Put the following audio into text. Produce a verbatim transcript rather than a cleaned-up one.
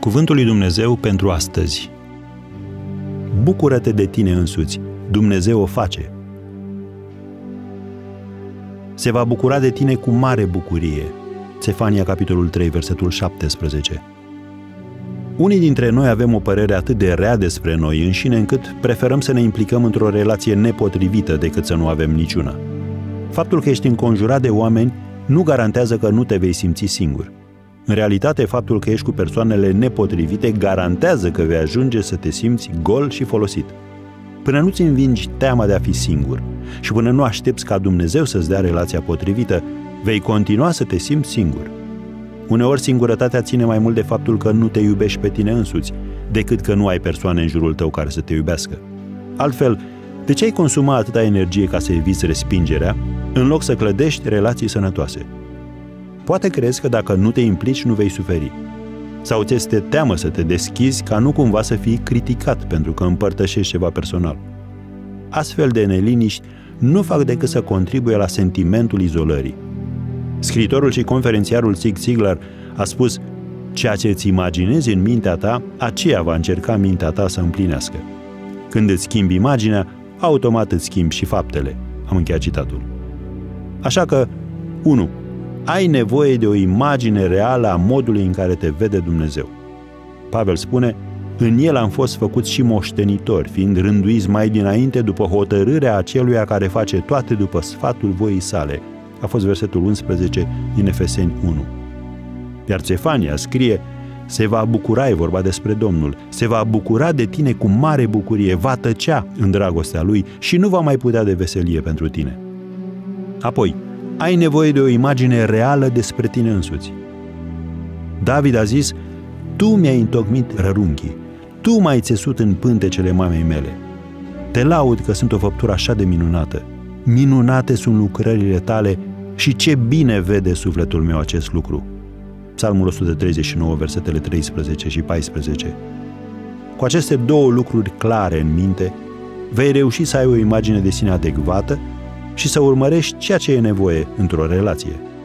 Cuvântul lui Dumnezeu pentru astăzi. Bucură-te de tine însuți, Dumnezeu o face. Se va bucura de tine cu mare bucurie. Sefania, capitolul trei, versetul șaptesprezece. Unii dintre noi avem o părere atât de rea despre noi înșine încât preferăm să ne implicăm într-o relație nepotrivită decât să nu avem niciuna. Faptul că ești înconjurat de oameni nu garantează că nu te vei simți singur. În realitate, faptul că ești cu persoanele nepotrivite garantează că vei ajunge să te simți gol și folosit. Până nu-ți învingi teama de a fi singur și până nu aștepți ca Dumnezeu să-ți dea relația potrivită, vei continua să te simți singur. Uneori singurătatea ține mai mult de faptul că nu te iubești pe tine însuți, decât că nu ai persoane în jurul tău care să te iubească. Altfel, de ce ai consuma atâta energie ca să eviți respingerea, în loc să clădești relații sănătoase? Poate crezi că dacă nu te implici, nu vei suferi. Sau ți este teamă să te deschizi ca nu cumva să fii criticat pentru că împărtășești ceva personal. Astfel de neliniști nu fac decât să contribuie la sentimentul izolării. Scriitorul și conferențiarul Zig Ziglar a spus: ceea ce îți imaginezi în mintea ta, aceea va încerca mintea ta să împlinească. Când îți schimbi imaginea, automat îți schimbi și faptele. Am încheiat citatul. Așa că, unu. Ai nevoie de o imagine reală a modului în care te vede Dumnezeu. Pavel spune: în el am fost făcuți și moștenitori, fiind rânduiți mai dinainte după hotărârea aceluia care face toate după sfatul voii sale. A fost versetul unsprezece din Efeseni unu. Iar Sefania scrie: se va bucura, e vorba despre Domnul, se va bucura de tine cu mare bucurie, va tăcea în dragostea lui și nu va mai putea de veselie pentru tine. Apoi, ai nevoie de o imagine reală despre tine însuți. David a zis: tu mi-ai întocmit rărunchii, tu m-ai țesut în pântecele mamei mele. Te laud că sunt o făptură așa de minunată. Minunate sunt lucrările tale și ce bine vede sufletul meu acest lucru. Psalmul o sută treizeci și nouă, versetele treisprezece și paisprezece. Cu aceste două lucruri clare în minte, vei reuși să ai o imagine de sine adecvată și să urmărești ceea ce e nevoie într-o relație.